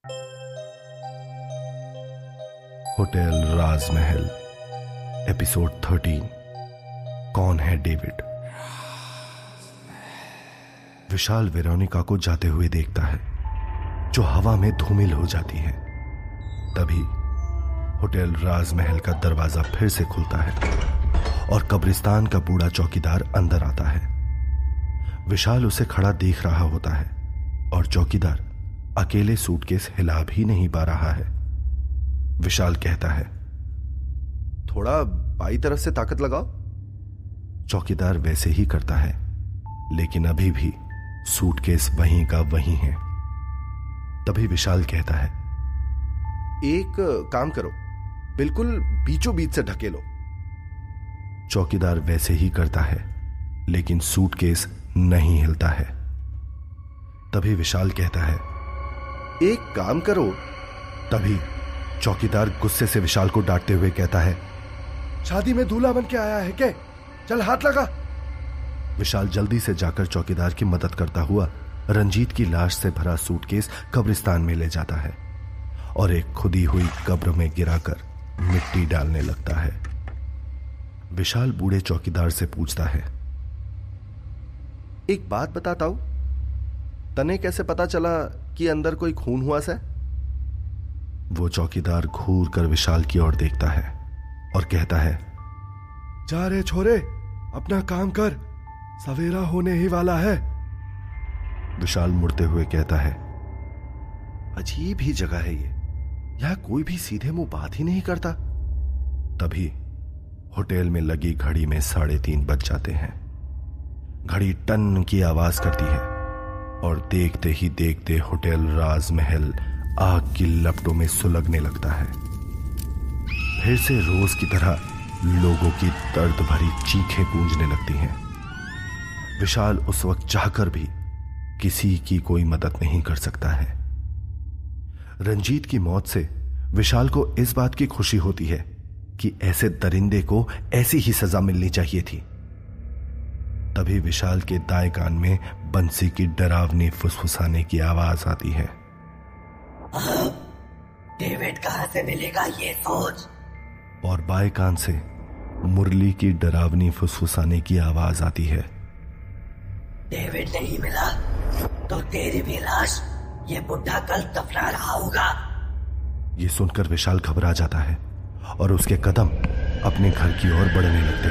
Hotel राजमहल, episode 13। कौन है David? विशाल Veronica को जाते हुए देखता है, जो हवा में धूमिल हो जाती है। तभी होटल राजमहल का दरवाजा फिर से खुलता है और कब्रिस्तान का बूढ़ा चौकीदार अंदर आता है। विशाल उसे खड़ा देख रहा होता है और चौकीदार अकेले सूटकेस हिला भी नहीं पा रहा है। विशाल कहता है, थोड़ा बाई तरफ से ताकत लगाओ। चौकीदार वैसे ही करता है, लेकिन अभी भी सूटकेस वहीं का वहीं है। तभी विशाल कहता है, एक काम करो, बिल्कुल बीचों बीच से ढकेलो। चौकीदार वैसे ही करता है, लेकिन सूटकेस नहीं हिलता है। तभी विशाल कहता है, एक काम करो। तभी चौकीदार गुस्से से विशाल को डांटते हुए कहता है, शादी में दूल्हा बन के आया है क्या? चल हाथ लगा। विशाल जल्दी से जाकर चौकीदार की मदद करता हुआ रंजीत की लाश से भरा सूटकेस कब्रिस्तान में ले जाता है और एक खुदी हुई कब्र में गिराकर मिट्टी डालने लगता है। विशाल बूढ़े चौकीदार से पूछता है, एक बात बताता हूं, तने कैसे पता चला कि अंदर कोई खून हुआ सा? वो चौकीदार घूर कर विशाल की ओर देखता है और कहता है, जा रे छोरे, अपना काम कर, सवेरा होने ही वाला है। विशाल मुड़ते हुए कहता है, अजीब ही जगह है ये, यहां कोई भी सीधे मुंह बात ही नहीं करता। तभी होटल में लगी घड़ी में 3:30 बज जाते हैं। घड़ी टन की आवाज करती है और देखते ही देखते होटल राजमहल आग की लपटों में सुलगने लगता है। फिर से रोज की तरह लोगों की दर्द भरी चीखें गूंजने लगती हैं। विशाल उस वक्त चाहकर भी किसी की कोई मदद नहीं कर सकता है। रंजीत की मौत से विशाल को इस बात की खुशी होती है कि ऐसे दरिंदे को ऐसी ही सजा मिलनी चाहिए थी। तभी विशाल के दाएं कान में बंसी की डरावनी फुसफुसाने की आवाज आती है। डेविड कहां से मिलेगा ये सोच। और बाएं कान से मुरली की डरावनी फुसफुसाने की आवाज आती है। डेविड नहीं मिला तो तेरी भी लाश ये बुढ़ा कल दफना रहा होगा। ये सुनकर विशाल घबरा जाता है और उसके कदम अपने घर की ओर बढ़ने लगते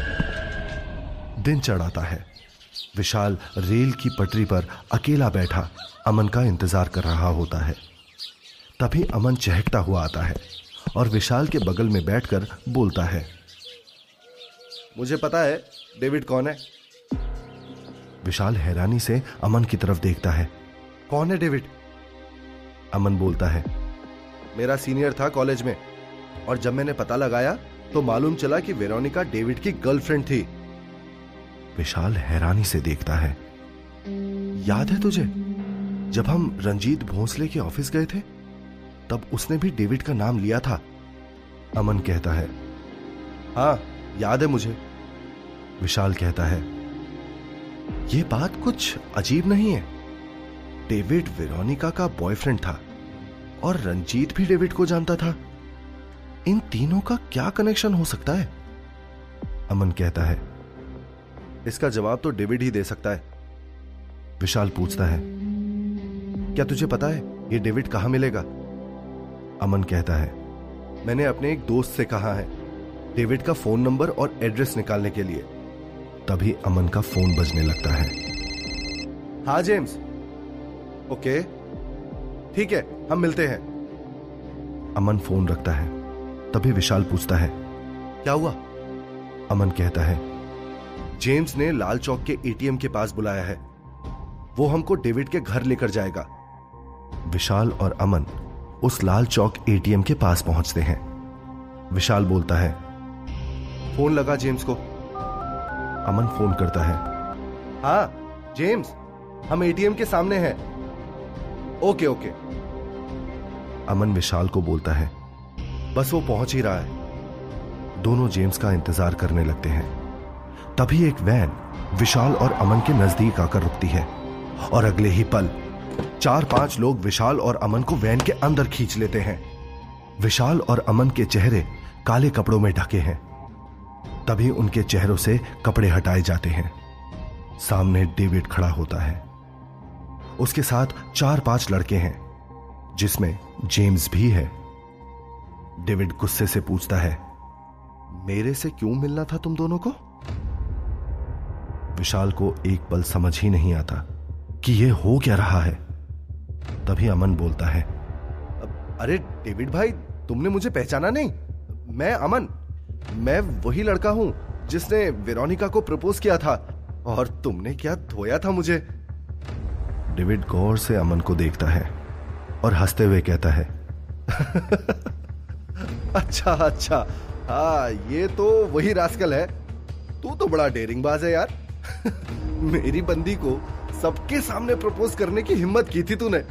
हैं। दिन चढ़ाता है। विशाल रेल की पटरी पर अकेला बैठा अमन का इंतजार कर रहा होता है। तभी अमन चहकता हुआ आता है और विशाल के बगल में बैठकर बोलता है, मुझे पता है डेविड कौन है। विशाल हैरानी से अमन की तरफ देखता है। कौन है डेविड? अमन बोलता है, मेरा सीनियर था कॉलेज में, और जब मैंने पता लगाया तो मालूम चला कि वेरोनिका डेविड की गर्लफ्रेंड थी। विशाल हैरानी से देखता है, याद है तुझे जब हम रंजीत भोंसले के ऑफिस गए थे, तब उसने भी डेविड का नाम लिया था। अमन कहता है, हाँ याद है मुझे। विशाल कहता है, यह बात कुछ अजीब नहीं है। डेविड वेरोनिका का बॉयफ्रेंड था और रंजीत भी डेविड को जानता था। इन तीनों का क्या कनेक्शन हो सकता है? अमन कहता है, इसका जवाब तो डेविड ही दे सकता है। विशाल पूछता है, क्या तुझे पता है ये डेविड कहां मिलेगा? अमन कहता है, मैंने अपने एक दोस्त से कहा है डेविड का फोन नंबर और एड्रेस निकालने के लिए। तभी अमन का फोन बजने लगता है। हाँ जेम्स। ओके ठीक है, हम मिलते हैं। अमन फोन रखता है। तभी विशाल पूछता है, क्या हुआ? अमन कहता है, जेम्स ने लाल चौक के एटीएम के पास बुलाया है, वो हमको डेविड के घर लेकर जाएगा। विशाल और अमन उस लाल चौक एटीएम के पास पहुंचते हैं। विशाल बोलता है, फोन लगा जेम्स को। अमन फोन करता है, हाँ जेम्स, हम एटीएम के सामने हैं। Okay okay. अमन विशाल को बोलता है, बस वो पहुंच ही रहा है। दोनों जेम्स का इंतजार करने लगते हैं। तभी एक वैन विशाल और अमन के नजदीक आकर रुकती है और अगले ही पल 4-5 लोग विशाल और अमन को वैन के अंदर खींच लेते हैं। विशाल और अमन के चेहरे काले कपड़ों में ढके हैं। तभी उनके चेहरों से कपड़े हटाए जाते हैं। सामने डेविड खड़ा होता है। उसके साथ 4-5 लड़के हैं, जिसमें जेम्स भी है। डेविड गुस्से से पूछता है, मेरे से क्यों मिलना था तुम दोनों को? विशाल को एक पल समझ ही नहीं आता कि यह हो क्या रहा है। तभी अमन बोलता है, अरे डेविड भाई, तुमने मुझे पहचाना नहीं? मैं अमन, मैं वही लड़का हूं जिसने वेरोनिका को प्रपोज किया था, और तुमने क्या धोया था मुझे। डेविड गौर से अमन को देखता है और हंसते हुए कहता है, अच्छा, हाँ, ये तो वही रास्कल है। तू तो बड़ा डेयरिंग बाज है यार। मेरी बंदी को सबके सामने प्रपोज करने की हिम्मत की थी तूने।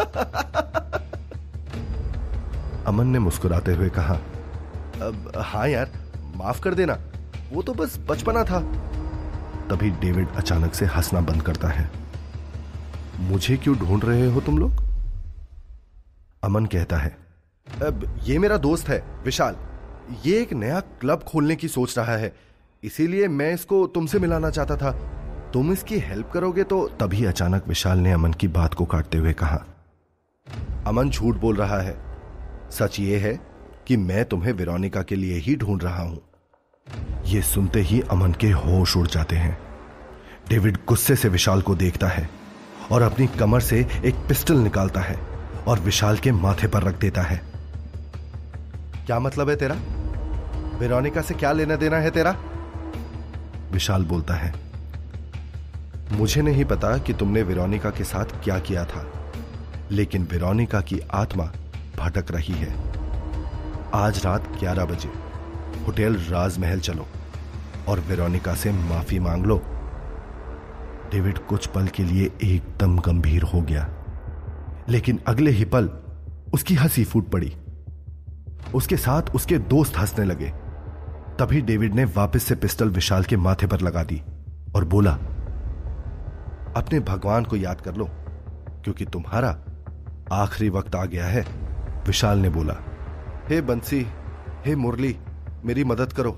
अमन ने मुस्कुराते हुए कहा, हाँ यार, माफ कर देना, वो तो बस बचपना था। तभी डेविड अचानक से हंसना बंद करता है। मुझे क्यों ढूंढ रहे हो तुम लोग? अमन कहता है, अब ये मेरा दोस्त है विशाल। ये एक नया क्लब खोलने की सोच रहा है, इसीलिए मैं इसको तुमसे मिलाना चाहता था। तुम इसकी हेल्प करोगे तो? तभी अचानक विशाल ने अमन की बात को काटते हुए कहा, अमन झूठ बोल रहा है। सच ये है कि मैं तुम्हें वेरोनिका के लिए ही ढूंढ रहा हूं। यह सुनते ही अमन के होश उड़ जाते हैं। डेविड गुस्से से विशाल को देखता है और अपनी कमर से एक पिस्टल निकालता है और विशाल के माथे पर रख देता है। क्या मतलब है तेरा? वेरोनिका से क्या लेना देना है तेरा? विशाल बोलता है, मुझे नहीं पता कि तुमने वेरोनिका के साथ क्या किया था, लेकिन वेरोनिका की आत्मा भटक रही है। आज रात 11 बजे होटल राजमहल चलो और वेरोनिका से माफी मांग लो। डेविड कुछ पल के लिए एकदम गंभीर हो गया, लेकिन अगले ही पल उसकी हंसी फूट पड़ी। उसके साथ उसके दोस्त हंसने लगे। तभी डेविड ने वापस से पिस्टल विशाल के माथे पर लगा दी और बोला, अपने भगवान को याद कर लो, क्योंकि तुम्हारा आखिरी वक्त आ गया है। विशाल ने बोला, हे बंसी, हे मुरली, मेरी मदद करो।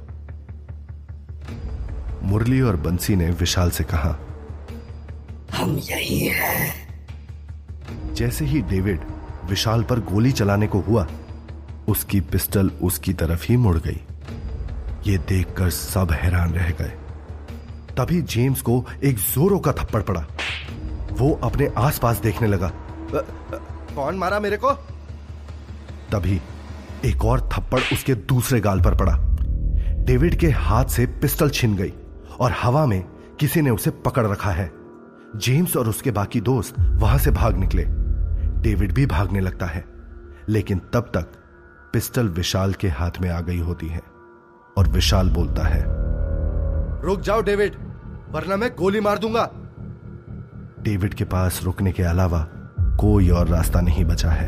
मुरली और बंसी ने विशाल से कहा, हम यही हैं। जैसे ही डेविड विशाल पर गोली चलाने को हुआ, उसकी पिस्टल उसकी तरफ ही मुड़ गई। यह देखकर सब हैरान रह गए। तभी जेम्स को एक जोरों का थप्पड़ पड़ा। वो अपने आसपास देखने लगा, कौन मारा मेरे को? तभी एक और थप्पड़ उसके दूसरे गाल पर पड़ा। डेविड के हाथ से पिस्टल छिन गई और हवा में किसी ने उसे पकड़ रखा है। जेम्स और उसके बाकी दोस्त वहां से भाग निकले। डेविड भी भागने लगता है, लेकिन तब तक पिस्टल विशाल के हाथ में आ गई होती है और विशाल बोलता है, रुक जाओ डेविड, वरना मैं गोली मार दूंगा। डेविड के पास रुकने के अलावा कोई और रास्ता नहीं बचा है।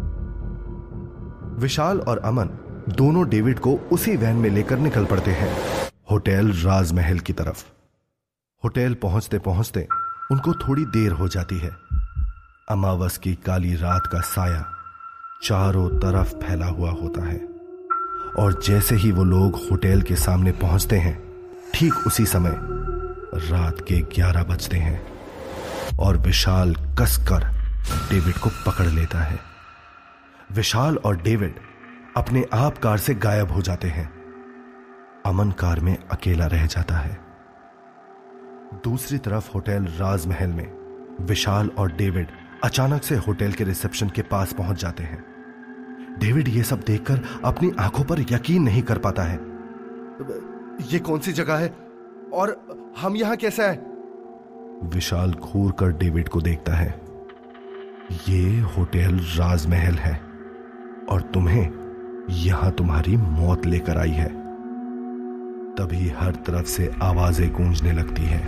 विशाल और अमन दोनों डेविड को उसी वैन में लेकर निकल पड़ते हैं होटल राजमहल की तरफ। होटल पहुंचते पहुंचते उनको थोड़ी देर हो जाती है। अमावस की काली रात का साया चारों तरफ फैला हुआ होता है और जैसे ही वो लोग होटल के सामने पहुंचते हैं, ठीक उसी समय रात के 11 बजते हैं और विशाल कसकर डेविड को पकड़ लेता है। विशाल और डेविड अपने आप कार से गायब हो जाते हैं। अमन कार में अकेला रह जाता है। दूसरी तरफ होटल राजमहल में विशाल और डेविड अचानक से होटल के रिसेप्शन के पास पहुंच जाते हैं। डेविड यह सब देखकर अपनी आंखों पर यकीन नहीं कर पाता है। यह कौन सी जगह है और हम यहां कैसे आए? विशाल घूर कर डेविड को देखता है। ये होटल राजमहल है और तुम्हें यहां तुम्हारी मौत लेकर आई है। तभी हर तरफ से आवाजें गूंजने लगती है।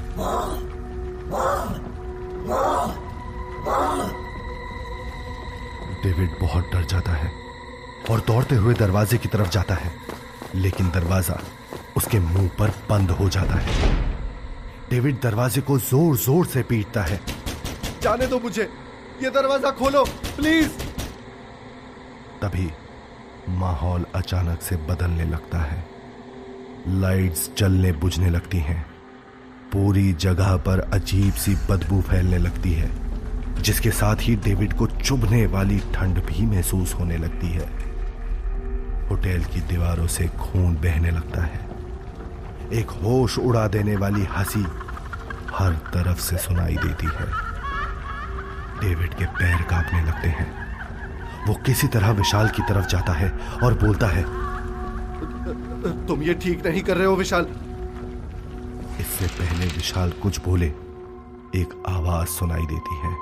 डेविड बहुत डर जाता है और दौड़ते हुए दरवाजे की तरफ जाता है, लेकिन दरवाजा उसके मुंह पर बंद हो जाता है। डेविड दरवाजे को जोर जोर से पीटता है, जाने दो मुझे, ये दरवाजा खोलो प्लीज। तभी माहौल अचानक से बदलने लगता है। लाइट्स जलने बुझने लगती हैं। पूरी जगह पर अजीब सी बदबू फैलने लगती है, जिसके साथ ही डेविड को चुभने वाली ठंड भी महसूस होने लगती है। होटल की दीवारों से खून बहने लगता है। एक होश उड़ा देने वाली हंसी हर तरफ से सुनाई देती है। डेविड के पैर कांपने लगते हैं। वो किसी तरह विशाल की तरफ जाता है और बोलता है, तुम ये ठीक नहीं कर रहे हो विशाल। इससे पहले विशाल कुछ बोले, एक आवाज सुनाई देती है,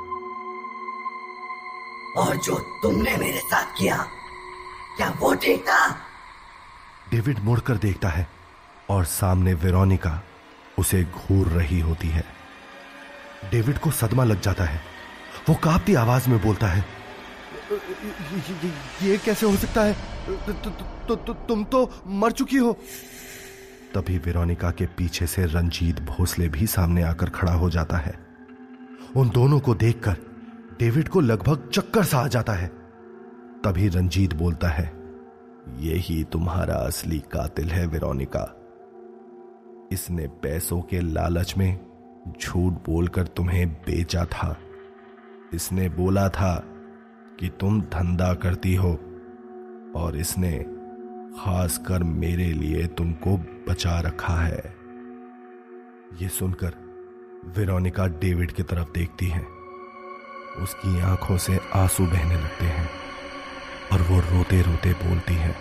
और जो तुमने मेरे साथ किया, क्या वो ठीक था? डेविड मुड़कर देखता है और सामने वेरोनिका उसे घूर रही होती है। डेविड को सदमा लग जाता है। वो कांपती आवाज में बोलता है, ये कैसे हो सकता है? तुम तो मर चुकी हो। तभी वेरोनिका के पीछे से रंजीत भोसले भी सामने आकर खड़ा हो जाता है। उन दोनों को देखकर डेविड को लगभग चक्कर सा आ जाता है। तभी रंजीत बोलता है, यही तुम्हारा असली कातिल है वेरोनिका। इसने पैसों के लालच में झूठ बोलकर तुम्हें बेचा था। इसने बोला था कि तुम धंधा करती हो और इसने खासकर मेरे लिए तुमको बचा रखा है। यह सुनकर वेरोनिका डेविड की तरफ देखती है। उसकी आंखों से आंसू बहने लगते हैं और वो रोते रोते बोलती है,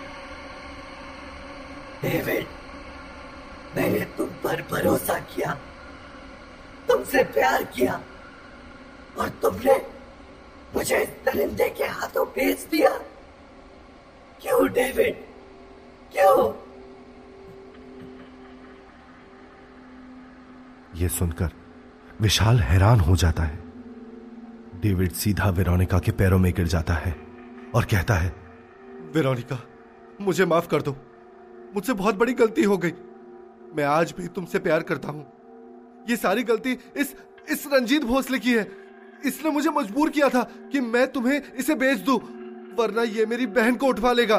डेविड, मैंने तुम पर भरोसा किया, तुमसे प्यार किया, और तुमने मुझे इस दरिंदे के हाथों बेच दिया। क्यों डेविड, क्यों? यह सुनकर विशाल हैरान हो जाता है। डेविड सीधा वेरोनिका के पैरों में गिर जाता है और कहता है, वेरोनिका, मुझे माफ कर दो। मुझसे बहुत बड़ी गलती हो गई। मैं आज भी तुमसे प्यार करता हूं। ये सारी गलती इस रंजीत भोसले की है। इसने मुझे मजबूर किया था कि मैं तुम्हें इसे बेच दूं, वरना ये मेरी बहन को उठवा लेगा।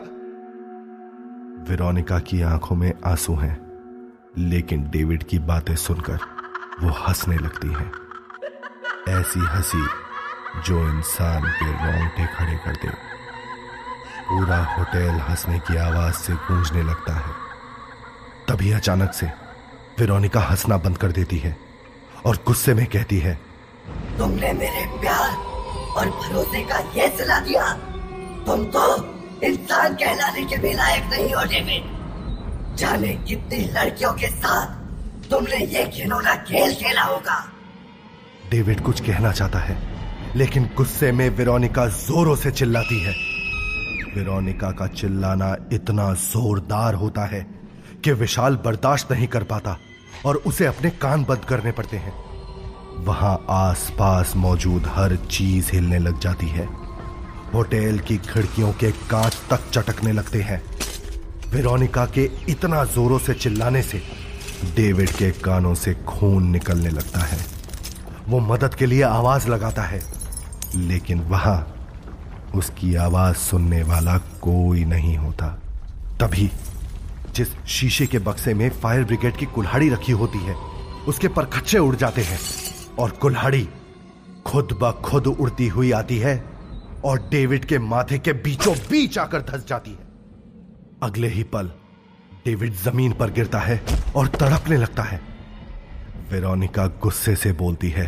वेरोनिका की आंखों में आंसू हैं, लेकिन डेविड की बातें सुनकर वो हंसने लगती है। ऐसी हंसी जो इंसान के रोंगटे खड़े कर दे। पूरा होटल हंसने की आवाज से गूंजने लगता है। तभी अचानक से वेरोनिका हंसना बंद कर देती है और गुस्से में कहती है, तुमने मेरे प्यार और भरोसे का ये सिला दिया। तुम तो इंसान कहलाने के भी लायक नहीं हो डेविड। जाने कितनी लड़कियों के साथ तुमने ये घिनौना खेल खेला होगा। डेविड कुछ कहना चाहता है, लेकिन गुस्से में वेरोनिका जोरों से चिल्लाती है। वेरोनिका का चिल्लाना इतना जोरदार होता है कि विशाल बर्दाश्त नहीं कर पाता और उसे अपने कान बंद करने पड़ते हैं। वहां आसपास मौजूद हर चीज हिलने लग जाती है। होटल की खिड़कियों के कांच तक चटकने लगते हैं। वेरोनिका के इतना जोरों से चिल्लाने से डेविड के कानों से खून निकलने लगता है। वो मदद के लिए आवाज लगाता है, लेकिन वहां उसकी आवाज सुनने वाला कोई नहीं होता। तभी जिस शीशे के बक्से में फायर ब्रिगेड की कुल्हाड़ी रखी होती है, उसके परखच्चे उड़ जाते हैं और कुल्हाड़ी खुद ब खुद उड़ती हुई आती है और डेविड के माथे के बीचों बीच आकर धंस जाती है। अगले ही पल डेविड जमीन पर गिरता है और तड़पने लगता है। वेरोनिका गुस्से से बोलती है,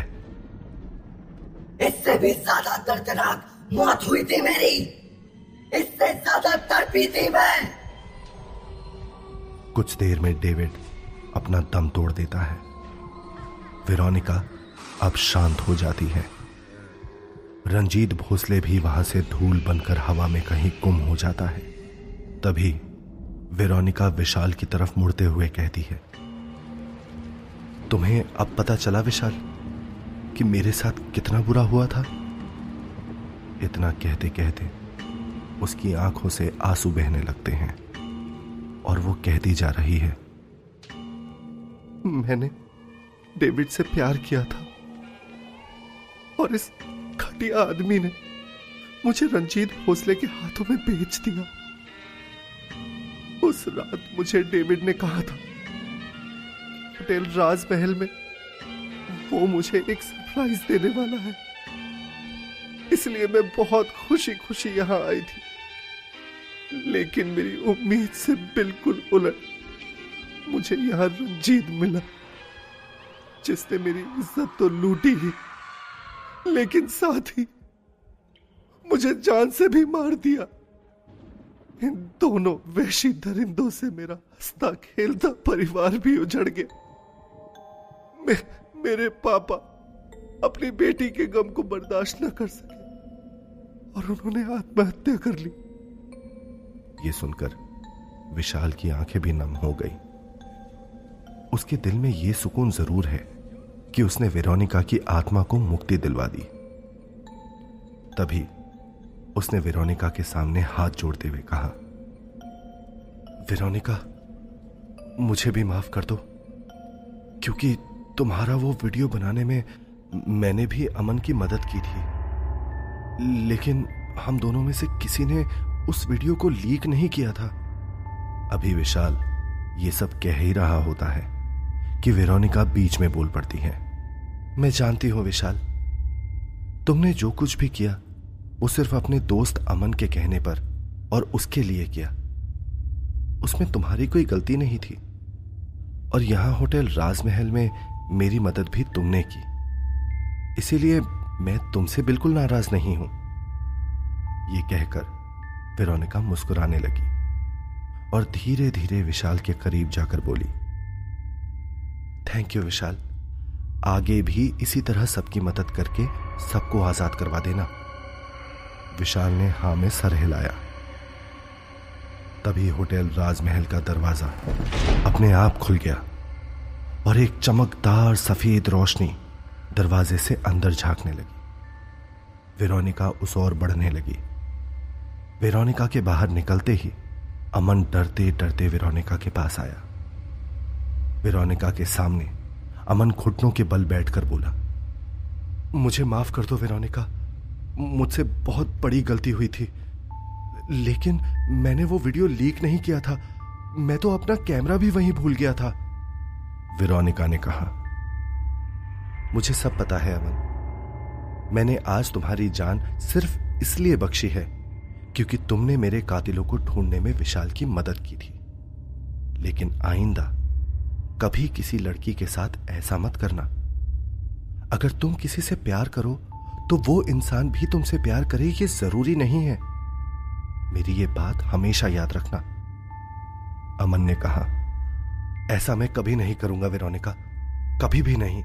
इससे भी ज्यादा दर्दनाक मौत हुई थी मेरी। इससे ज्यादा तड़पी थी मैं। कुछ देर में डेविड अपना दम तोड़ देता है। वेरोनिका अब शांत हो जाती है। रंजीत भोसले भी वहां से धूल बनकर हवा में कहीं गुम हो जाता है। तभी वेरोनिका विशाल की तरफ मुड़ते हुए कहती है, तुम्हें अब पता चला विशाल कि मेरे साथ कितना बुरा हुआ था? इतना कहते कहते उसकी आंखों से आंसू बहने लगते हैं और वो कहती जा रही है, मैंने डेविड से प्यार किया था, और इस घटिया आदमी ने मुझे रंजीत भोसले के हाथों में बेच दिया। उस रात मुझे डेविड ने कहा था होटल राजमहल में वो मुझे एक सरप्राइज देने वाला है, इसलिए मैं बहुत खुशी खुशी यहां आई थी। लेकिन मेरी उम्मीद से बिल्कुल उलट मुझे यहां रंजीत मिला, जिसने मेरी इज्जत तो लूटी ही, लेकिन साथ ही मुझे जान से भी मार दिया। इन दोनों वैशी दरिंदों से मेरा हंसता खेलता परिवार भी उजड़ गया। मेरे पापा अपनी बेटी के गम को बर्दाश्त न कर सके और उन्होंने आत्महत्या कर ली। ये सुनकर विशाल की आंखें भी नम हो गई। उसके दिल में यह सुकून जरूर है कि उसने वेरोनिका की आत्मा को मुक्ति दिलवा दी। तभी उसने वेरोनिका के सामने हाथ जोड़ते हुए कहा, वेरोनिका, मुझे भी माफ कर दो, क्योंकि तुम्हारा वो वीडियो बनाने में मैंने भी अमन की मदद की थी, लेकिन हम दोनों में से किसी ने उस वीडियो को लीक नहीं किया था। अभी विशाल ये सब कह ही रहा होता है कि वेरोनिका बीच में बोल पड़ती है। मैं जानती हूं विशाल, तुमने जो कुछ भी किया वो सिर्फ अपने दोस्त अमन के कहने पर और उसके लिए किया। उसमें तुम्हारी कोई गलती नहीं थी, और यहां होटल राजमहल में मेरी मदद भी तुमने की, इसीलिए मैं तुमसे बिल्कुल नाराज नहीं हूं। ये कहकर वेरोनिका मुस्कुराने लगी और धीरे धीरे विशाल के करीब जाकर बोली, थैंक यू विशाल, आगे भी इसी तरह सबकी मदद करके सबको आजाद करवा देना। विशाल ने हां में सर हिलाया। तभी होटल राजमहल का दरवाजा अपने आप खुल गया और एक चमकदार सफेद रोशनी दरवाजे से अंदर झांकने लगी। वेरोनिका उस ओर बढ़ने लगी। वेरोनिका के बाहर निकलते ही अमन डरते डरते वेरोनिका के पास आया। वेरोनिका के सामने अमन घुटनों के बल बैठकर बोला, मुझे माफ कर दो वेरोनिका, मुझसे बहुत बड़ी गलती हुई थी, लेकिन मैंने वो वीडियो लीक नहीं किया था। मैं तो अपना कैमरा भी वहीं भूल गया था। वेरोनिका ने कहा, मुझे सब पता है अमन, मैंने आज तुम्हारी जान सिर्फ इसलिए बख्शी है क्योंकि तुमने मेरे कातिलों को ढूंढने में विशाल की मदद की थी। लेकिन आइंदा कभी किसी लड़की के साथ ऐसा मत करना। अगर तुम किसी से प्यार करो तो वो इंसान भी तुमसे प्यार करे, ये जरूरी नहीं है। मेरी ये बात हमेशा याद रखना। अमन ने कहा, ऐसा मैं कभी नहीं करूंगा वेरोनिका, कभी भी नहीं।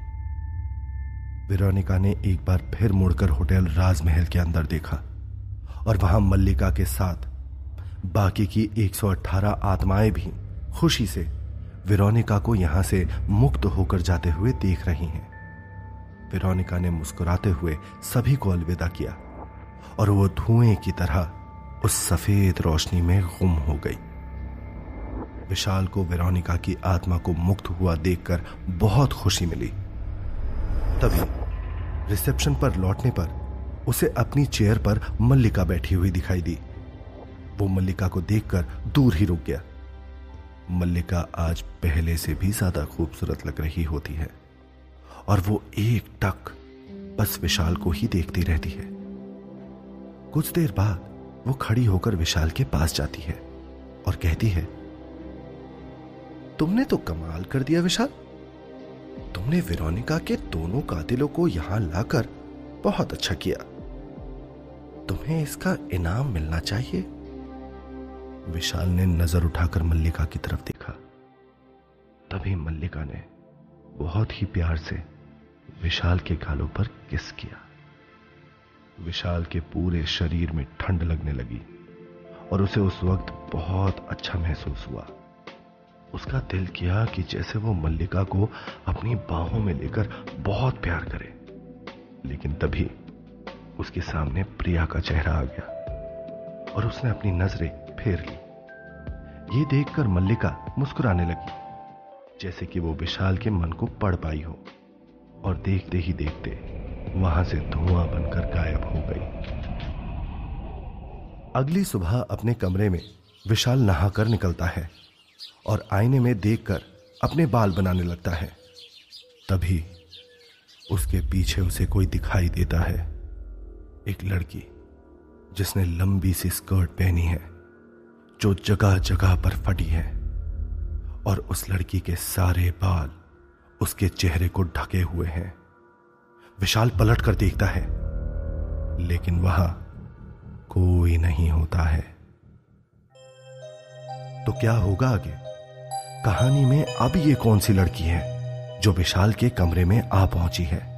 वेरोनिका ने एक बार फिर मुड़कर होटल राजमहल के अंदर देखा और वहां मल्लिका के साथ बाकी की 118 आत्माएं भी खुशी से वेरोनिका को यहां से मुक्त होकर जाते हुए देख रही हैं। वेरोनिका ने मुस्कुराते हुए सभी को अलविदा किया और वो धुएं की तरह उस सफेद रोशनी में गुम हो गई। विशाल को वेरोनिका की आत्मा को मुक्त हुआ देखकर बहुत खुशी मिली। तभी रिसेप्शन पर लौटने पर उसे अपनी चेयर पर मल्लिका बैठी हुई दिखाई दी। वो मल्लिका को देखकर दूर ही रुक गया। मल्लिका आज पहले से भी ज्यादा खूबसूरत लग रही होती है और वो एक टक बस विशाल को ही देखती रहती है। कुछ देर बाद वो खड़ी होकर विशाल के पास जाती है और कहती है, तुमने तो कमाल कर दिया विशाल, तुमने वेरोनिका के दोनों कातिलों को यहां लाकर बहुत अच्छा किया। तुम्हें इसका इनाम मिलना चाहिए। विशाल ने नजर उठाकर मल्लिका की तरफ देखा। तभी मल्लिका ने बहुत ही प्यार से विशाल के गालों पर किस किया। विशाल के पूरे शरीर में ठंड लगने लगी और उसे उस वक्त बहुत अच्छा महसूस हुआ। उसका दिल किया कि जैसे वो मल्लिका को अपनी बाहों में लेकर बहुत प्यार करे। लेकिन तभी उसके सामने प्रिया का चेहरा आ गया और उसने अपनी नजरें फेर ली। ये देखकर मल्लिका मुस्कुराने लगी, जैसे कि वो विशाल के मन को पढ़ पाई हो, और देखते ही देखते वहां से धुआं बनकर गायब हो गई। अगली सुबह अपने कमरे में विशाल नहाकर निकलता है और आईने में देखकर अपने बाल बनाने लगता है। तभी उसके पीछे उसे कोई दिखाई देता है, एक लड़की जिसने लंबी सी स्कर्ट पहनी है जो जगह जगह पर फटी है, और उस लड़की के सारे बाल उसके चेहरे को ढके हुए हैं। विशाल पलट कर देखता है, लेकिन वहां कोई नहीं होता है। तो क्या होगा आगे? कहानी में अब ये कौन सी लड़की है जो विशाल के कमरे में आ पहुंची है?